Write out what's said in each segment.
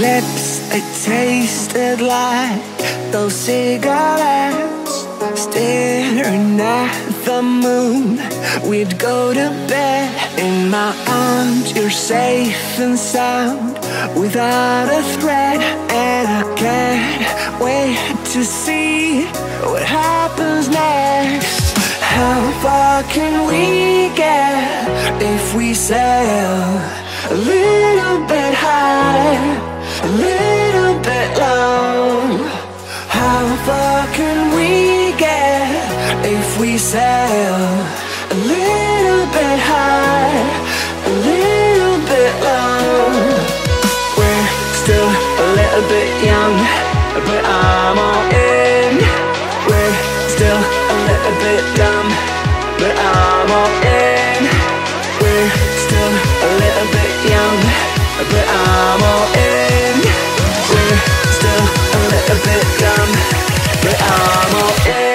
lips, they tasted like those cigarettes. Staring at the moon, we'd go to bed. In my arms, you're safe and sound, without a threat. And I can't wait to see what happens next. How far can we get if we sail a little bit high, a little bit low? How far can we get if we sail a little bit high, a little bit low? We're still a little bit young, but I'm all in. We're still a little bit dumb, but I'm all in. We're still a little bit young, but I'm all in. We're still a little bit dumb, but I'm all in.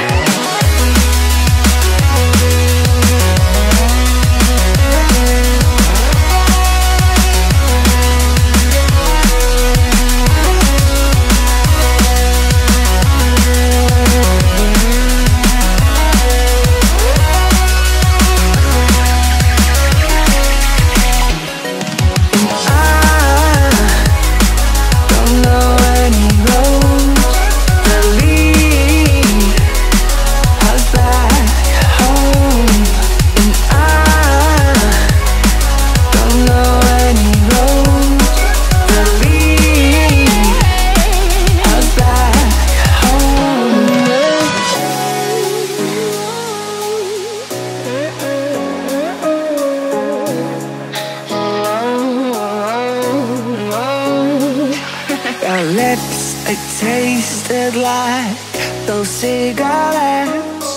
Our lips, they tasted like those cigarettes.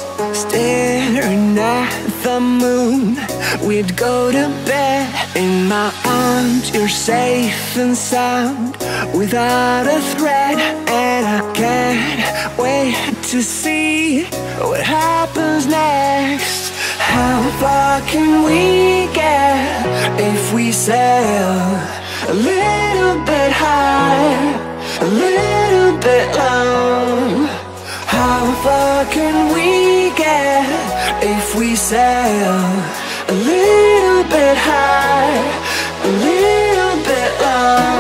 Staring at the moon, we'd go to bed. In my arms, you're safe and sound, without a threat. And I can't wait to see what happens next. How far can we get if we sail a little bit high, a little bit low? How far can we get if we sail a little bit high, a little bit low?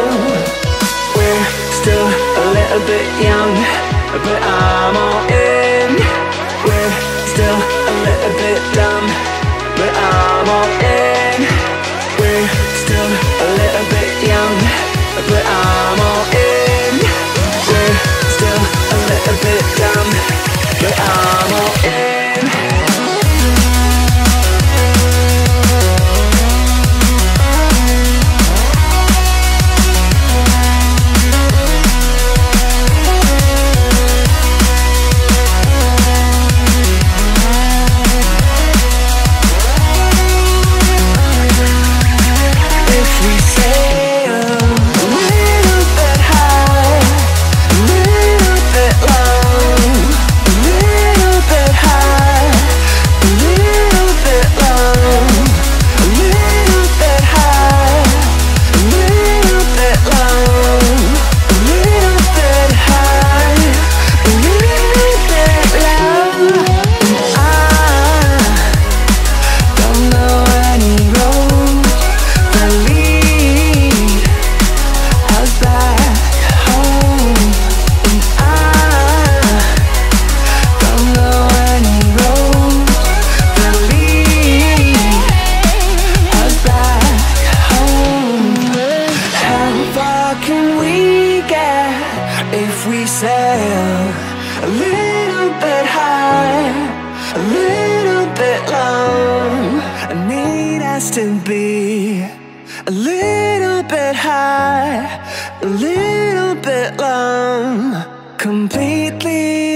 We're still a little bit young, but I'm all in. We're still a little bit dumb, but I'm all in. We're still a little bit young, but I'm all in. We're still a little bit dumb, but I'm all in. If we sail a little bit high, a little bit low, I need us to be a little bit high, a little bit low, completely